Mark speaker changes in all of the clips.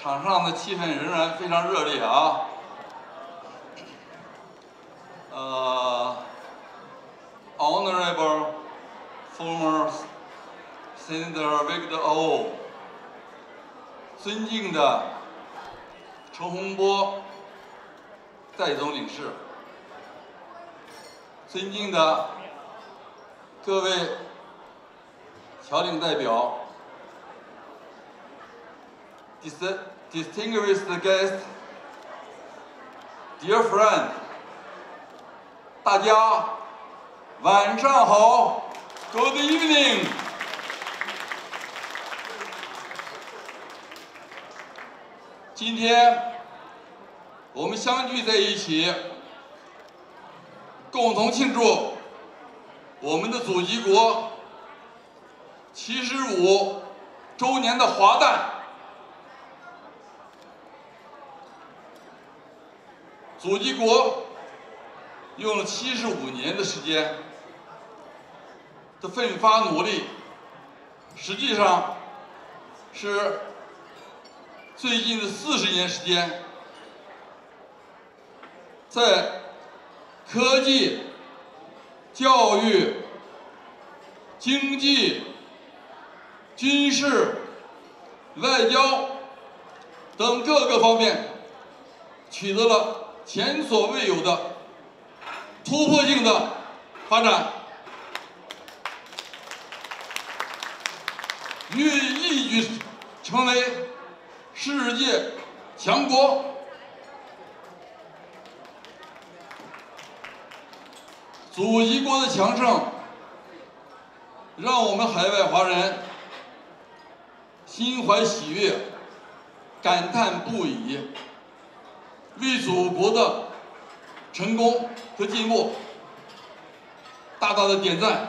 Speaker 1: 场上的气氛仍然非常热烈啊。Honorable former Senator Victor O， 尊敬的陈洪波戴总领事，尊敬的各位侨领代表。 Distinguished guests, dear friend， 大家晚上好 ，Good evening。今天我们相聚在一起，共同庆祝我们的祖籍国75周年的华诞。 祖籍国用了75年的时间的奋发努力，实际上是最近的40年时间，在科技、教育、经济、军事、外交等各个方面取得了 前所未有的突破性的发展，欲一举成为世界强国。祖籍国的强盛，让我们海外华人心怀喜悦，感叹不已。 为祖国的成功和进步大大的点赞。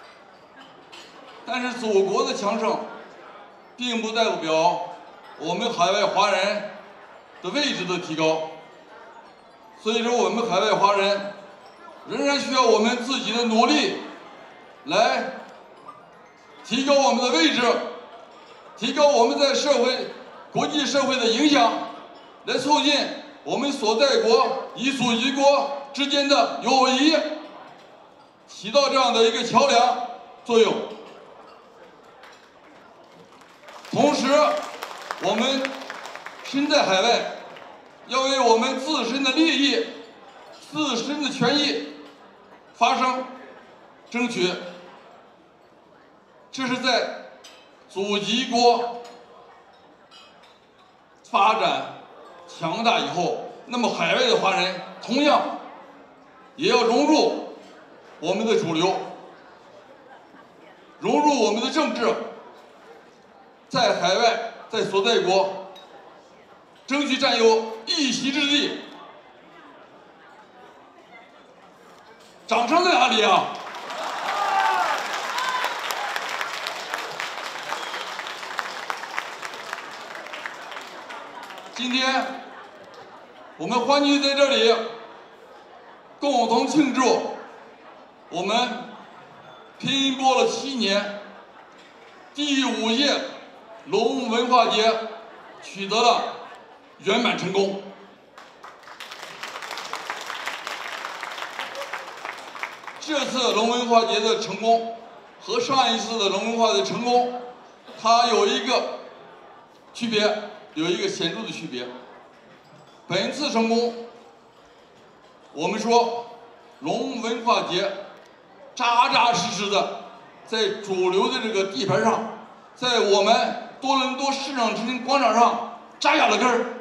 Speaker 1: 但是，祖国的强盛，并不代表我们海外华人的位置的提高。所以说，我们海外华人仍然需要我们自己的努力，来提高我们的位置，提高我们在国际社会的影响，来促进 我们所在国与祖籍国之间的友谊，起到这样的一个桥梁作用。同时，我们身在海外，要为我们自身的利益、自身的权益发声、争取。这是在祖籍国发展 强大以后，那么海外的华人同样也要融入我们的主流，融入我们的政治，在海外，在所在国争取占有一席之地。掌声在哪里啊？今天 我们欢聚在这里，共同庆祝我们拼搏了7年，第5届龙文化节取得了圆满成功。这次龙文化节的成功和上一次的龙文化的成功，它有一个区别，有一个显著的区别。 本次成功，我们说龙文化节扎扎实实的在主流的这个地盘上，在我们多伦多市政中心广场上扎下了根儿，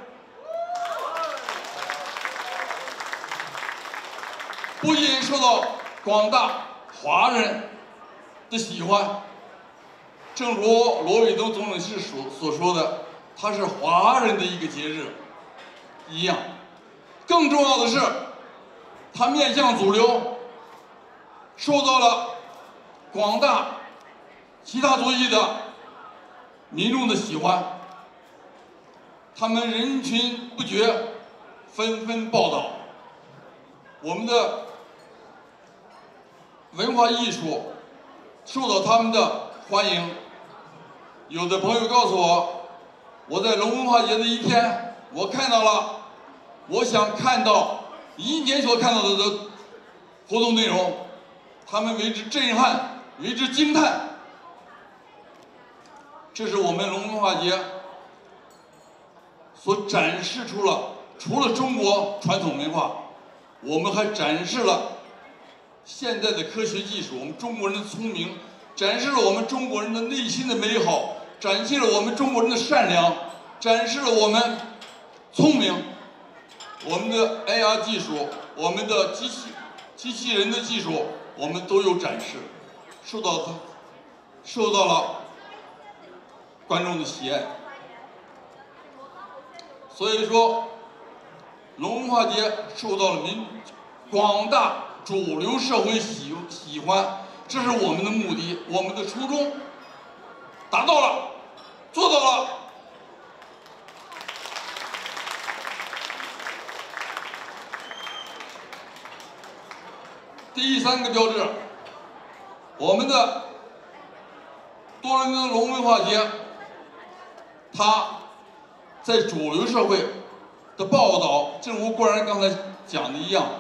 Speaker 1: 不仅受到广大华人的喜欢，正如罗伟东总领事所说的，它是华人的一个节日 一样，更重要的是，它面向主流，受到了广大其他族裔的民众的喜欢，他们人群不绝，纷纷报道。我们的文化艺术受到他们的欢迎。有的朋友告诉我， 我在龙文化节的一天，我看到了，我想看到1年所看到的活动内容，他们为之震撼，为之惊叹。这是我们龙文化节所展示出了，除了中国传统文化，我们还展示了现在的科学技术，我们中国人的聪明，展示了我们中国人的内心的美好，展现了我们中国人的善良，展示了我们聪明，我们的 AR 技术，我们的机器人的技术，我们都有展示，受到了观众的喜爱。所以说，龙文化节受到了广大主流社会喜欢，这是我们的目的，我们的初衷达到了，做到了。第3个标志，我们的多伦多龙文化节，它在主流社会的报道，正如郭然刚才讲的一样，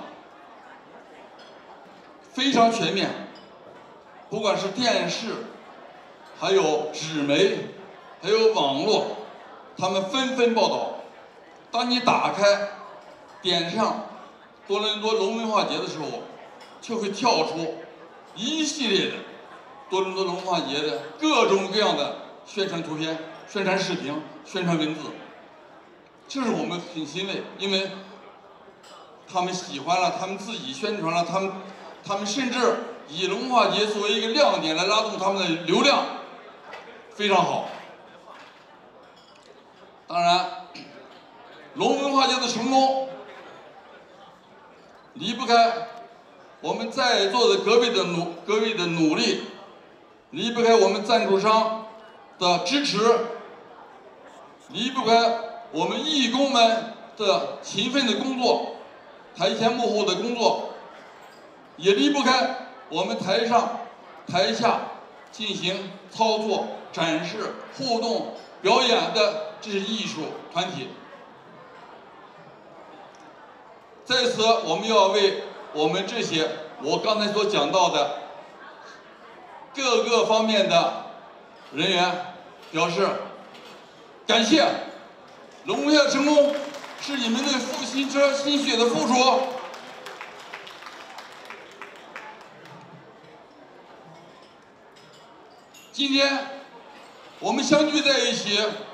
Speaker 1: 非常全面。不管是电视，还有纸媒，还有网络，他们纷纷报道。当你打开、点上多伦多龙文化节的时候，就会跳出一系列的多伦多龙文化节的各种各样的宣传图片、宣传视频、宣传文字。这是我们很欣慰，因为他们喜欢了，他们自己宣传了，他们甚至以龙文化节作为一个亮点来拉动他们的流量，非常好。当然，龙文化节的成功离不开我们在座的各位的努力，离不开我们赞助商的支持，离不开我们义工们的勤奋的工作，台前幕后的工作，也离不开我们台上台下进行操作、展示、互动、表演的这些艺术团体。在此，我们要为我们这些我刚才所讲到的各个方面的人员表示感谢。龙文化的成功是你们的心血的付出。今天我们相聚在一起，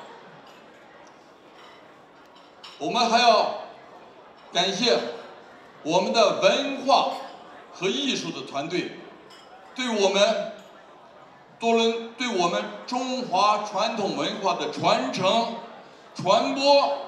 Speaker 1: 我们还要感谢我们的文化和艺术的团队，对我们中华传统文化的传承、传播，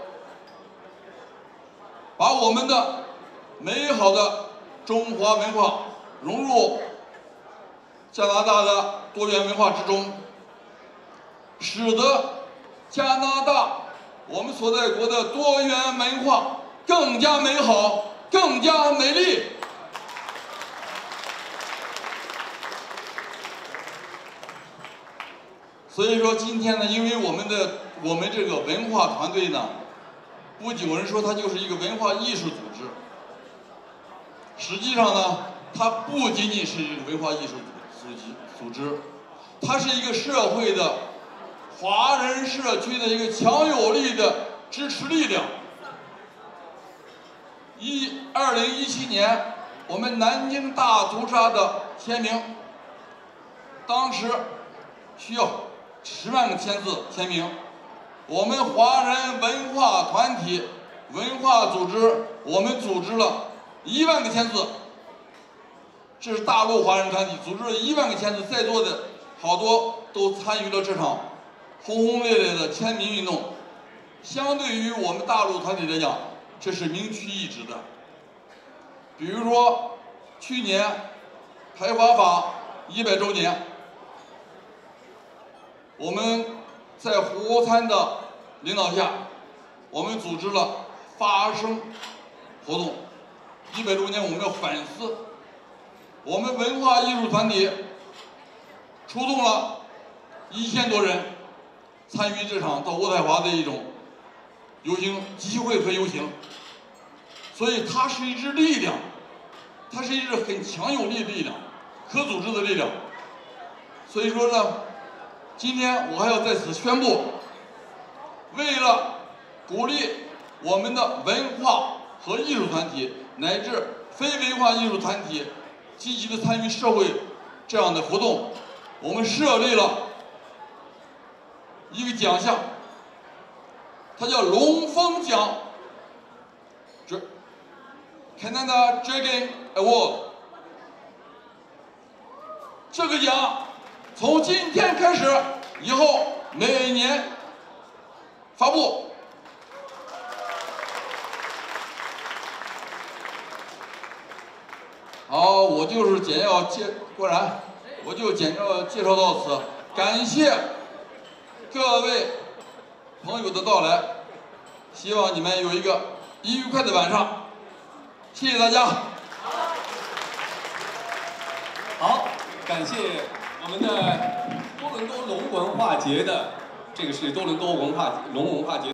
Speaker 1: 把我们的美好的中华文化融入加拿大的多元文化之中，使得加拿大我们所在国的多元文化更加美好，更加美丽。所以说今天呢，因为我们这个文化团队呢，不仅有人说它就是一个文化艺术组织，实际上呢，它不仅仅是一个文化艺术组织，它是一个社会的华人社区的一个强有力的支持力量。2017年，我们南京大屠杀的签名，当时需要10万个签字签名，我们华人文化团体、文化组织，我们组织了1万个签字。这是大陆华人团体组织了1万个签字，在座的好多都参与了这场轰轰烈烈的签名运动。相对于我们大陆团体来讲，这是名曲一指的。比如说，去年排华法100周年，我们在胡参的领导下，我们组织了发声活动。100周年，我们要反思。我们文化艺术团体出动了1000多人， 参与这场到渥太华的一种游行集会和游行，所以它是一支力量，它是一支很强有力的力量，可组织的力量。所以说呢，今天我还要在此宣布，为了鼓励我们的文化和艺术团体乃至非文化艺术团体积极的参与社会这样的活动，我们设立了一个奖项，它叫龙凤奖 ，Canada Dragon Award。这个奖从今天开始，以后每年发布。好，我就是简要果然，我就简要介绍到此。感谢各位朋友的到来，希望你们有一个愉快的晚上。谢谢大家。
Speaker 2: 好，感谢我们的多伦多龙文化节的，这个是多伦多龙文化节。